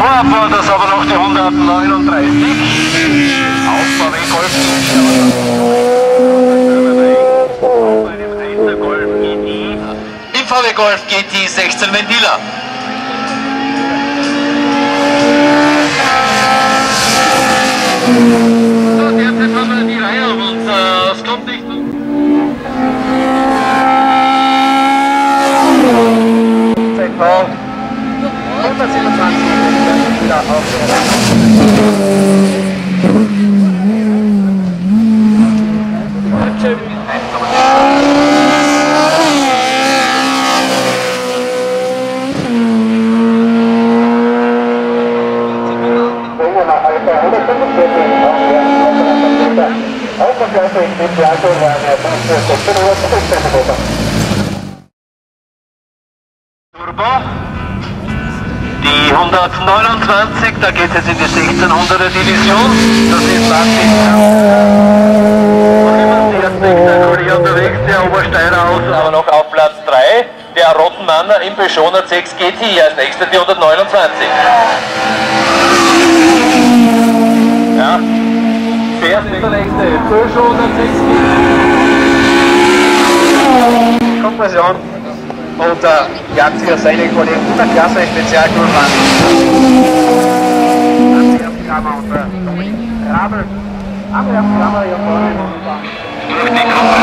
Vorfahrt ist aber noch die 139. Auf VW Golf GT. Im VW Golf GT 16 Ventiler. So, derzeit haben wir die Reihe und es kommt nicht. 127 wieder auf Turbo. Die 129, da geht es jetzt in die 1600er Division. Das ist Martin. Noch immer der erste Kollege unterwegs, der Obersteiner aus. Aber noch auf Platz 3, der Rottenmanner im Peugeot 106 GT, als nächster die 129. Ja, wer ist der nächste? Peugeot 106 GT. Kompression. Und Jagdsiger seine Kollegen 100 Klasse Spezialkurven. Anwerfkammer und Rabel. Anwerfkammer hier vorne. Durch die Gruppe.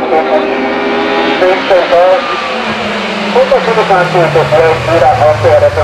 Wieder auf der